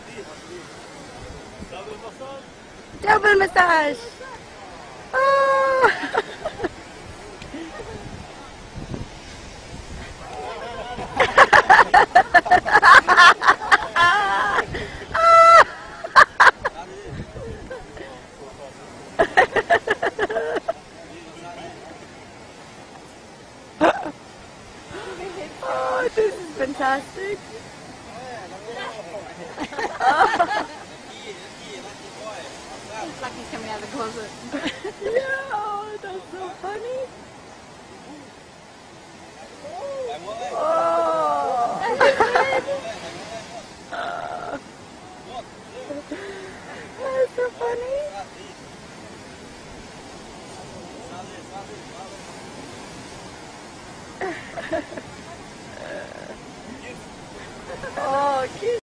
Double massage. Oh. Oh, this is fantastic. Like he's coming out of the closet. Yeah, oh, that's so funny. Oh. That's so funny.